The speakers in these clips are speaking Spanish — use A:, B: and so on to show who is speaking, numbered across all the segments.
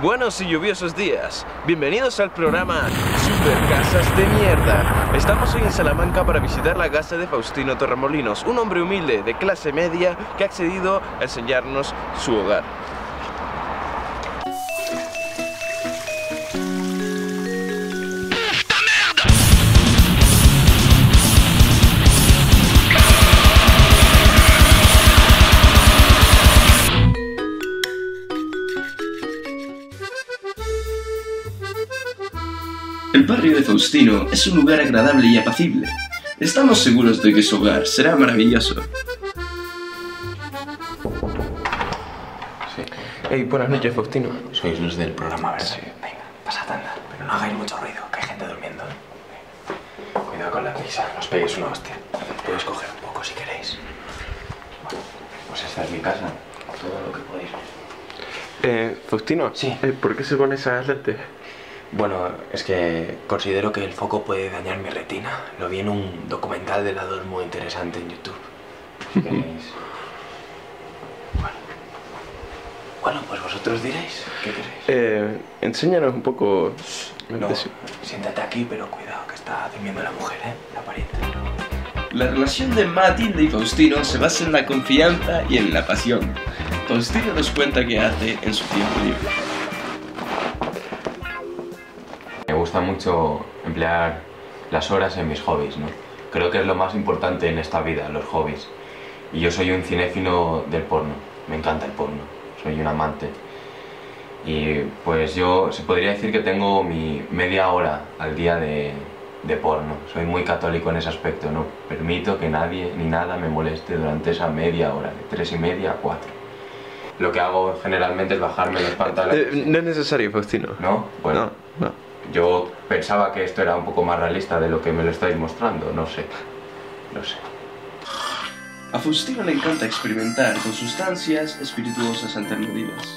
A: Buenos y lluviosos días. Bienvenidos al programa Super Casas de Mierda. Estamos hoy en Salamanca para visitar la casa de Faustino Torremolinos, un hombre humilde de clase media que ha accedido a enseñarnos su hogar. El barrio de Faustino es un lugar agradable y apacible. Estamos seguros de que su hogar será maravilloso.
B: Sí.
A: Hey, buenas noches, Faustino.
B: Sois los del programa, ¿verdad?
A: Sí.
B: Venga, pasad, anda. Pero no hagáis mucho ruido, que hay gente durmiendo. Cuidado con la prisa, no os peguéis una hostia. Podéis coger un poco si queréis. Bueno, pues esta es mi casa. Todo lo que podéis.
A: Faustino.
B: Sí.
A: ¿Por qué se pone esas lentes?
B: Bueno, es que considero que el foco puede dañar mi retina. Lo vi en un documental de la 2 muy interesante en YouTube. Si queréis. Bueno, pues vosotros diréis. ¿Qué queréis?
A: Enséñanos un poco.
B: No, siéntate aquí, pero cuidado, que está durmiendo la mujer, la pariente.
A: La relación de Matilde y Faustino se basa en la confianza y en la pasión. Faustino nos cuenta qué hace en su tiempo libre.
C: Me gusta mucho emplear las horas en mis hobbies, ¿no? Creo que es lo más importante en esta vida, los hobbies. Y yo soy un cinéfilo del porno, me encanta el porno, soy un amante. Y pues yo se podría decir que tengo mi media hora al día de porno. Soy muy católico en ese aspecto, no permito que nadie ni nada me moleste durante esa media hora, de 3:30 a 4. Lo que hago generalmente es bajarme los pantalones.
A: No es necesario, Faustino.
C: ¿No? Bueno.
A: No.
C: Yo pensaba que esto era un poco más realista de lo que me lo estáis mostrando, no sé.
A: A Faustino le encanta experimentar con sustancias espirituosas alternativas.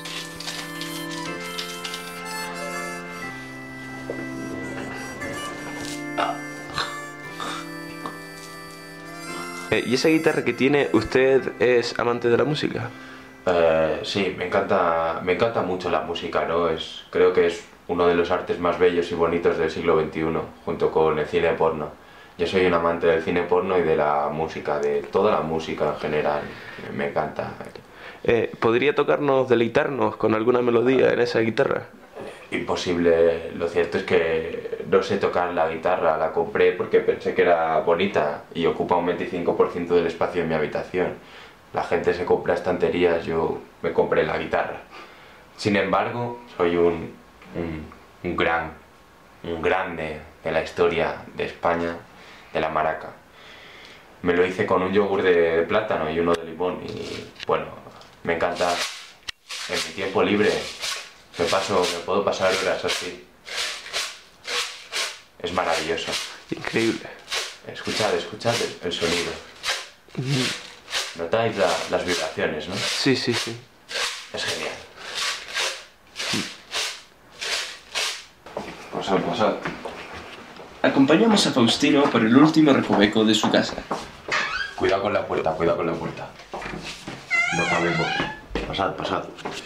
A: ¿Y esa guitarra que tiene, usted es amante de la música?
C: Sí, me encanta mucho la música, ¿no? Creo que es uno de los artes más bellos y bonitos del siglo XXI, junto con el cine porno. Yo soy un amante del cine porno y de la música, de toda la música en general. Me encanta.
A: ¿Podría deleitarnos con alguna melodía en esa guitarra?
C: Imposible. Lo cierto es que no sé tocar la guitarra. La compré porque pensé que era bonita y ocupa un 25% del espacio en mi habitación. La gente se compra estanterías, yo me compré la guitarra. Sin embargo, soy un grande de la historia de España, de la maraca. Me lo hice con un yogur de plátano y uno de limón y bueno, me encanta. En mi tiempo libre me puedo pasar horas así. Es maravilloso.
A: Increíble.
C: Escuchad el sonido. ¿Notáis las vibraciones, no?
A: Sí.
C: Es genial.
A: Pasad. Acompañamos a Faustino por el último recoveco de su casa.
C: Cuidado con la puerta. No cabemos. Pasad.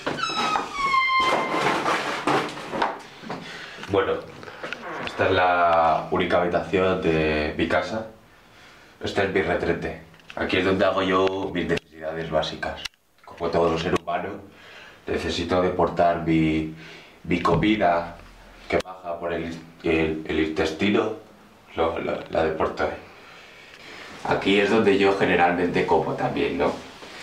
C: Bueno, esta es la única habitación de mi casa. Este es mi retrete. Aquí es donde hago yo mis necesidades básicas. Como todo ser humano, necesito deportar mi comida que baja por el intestino, la deporto. Aquí es donde yo generalmente como también, ¿no?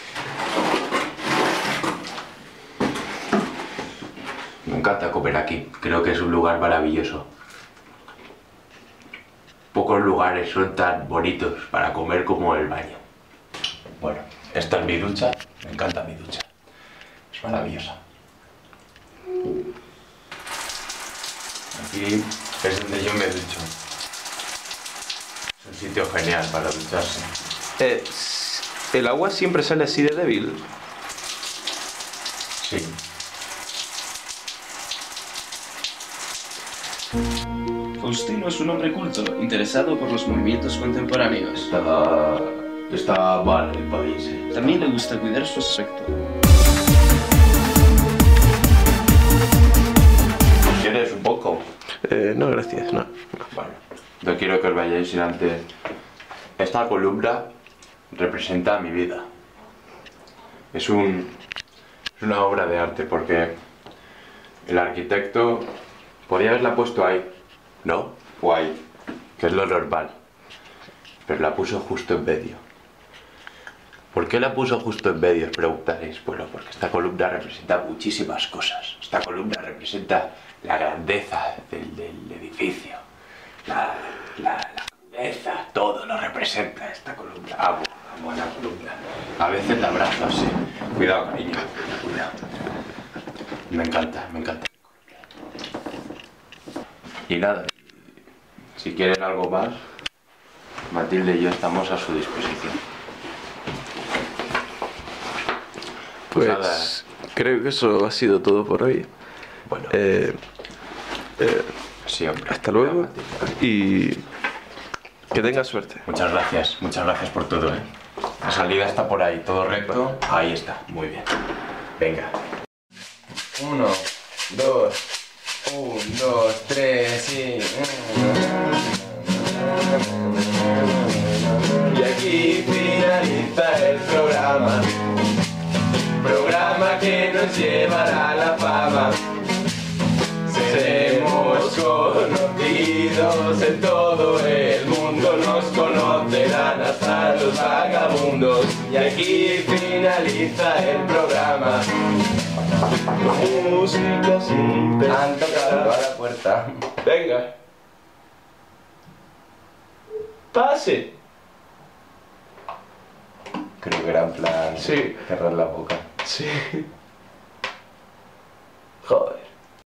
C: Me encanta comer aquí, creo que es un lugar maravilloso. Pocos lugares son tan bonitos para comer como el baño. Bueno, esta es mi ducha, me encanta mi ducha. Es maravillosa. Aquí es donde yo me ducho. Es un sitio genial para ducharse.
A: ¿El agua siempre sale así de débil?
C: Sí.
A: Faustino es un hombre culto, interesado por los movimientos contemporáneos.
C: Está mal el país.
A: También le gusta cuidar su aspecto. No, gracias, no.
C: Bueno, yo quiero que os vayáis sin antes. Esta columna representa mi vida. Es una obra de arte porque el arquitecto podía haberla puesto ahí, ¿no? O ahí, que es lo normal. Pero la puso justo en medio. ¿Por qué la puso justo en medio? Os preguntaréis. Bueno, porque esta columna representa muchísimas cosas. Esta columna representa la grandeza del edificio. La grandeza, todo lo representa esta columna. Amo a la columna. A veces la abrazo así. Cuidado, cariño. Cuidado. Me encanta, me encanta. Y nada, si quieren algo más, Matilde y yo estamos a su disposición.
A: Pues
C: nada.
A: creo que eso ha sido todo por hoy.
C: Bueno, sí, hombre.
A: Hasta luego
C: Matilde.
A: y que tengas suerte.
C: Muchas gracias por todo, ¿eh? La salida está por ahí, todo recto. Ahí está, muy bien. Venga. 1, 2, 1, 2, 3 y...
A: Y aquí finaliza el programa. Programa que nos llevará a la fama. Seremos conocidos en todo el mundo. Nos conocerán hasta los vagabundos. Y aquí finaliza el programa. Música sin pensar.
C: Han tocado a la puerta.
A: Venga. Pase.
C: Creo que era en plan...
A: Sí.
C: cerrar la boca.
A: Sí. Joder.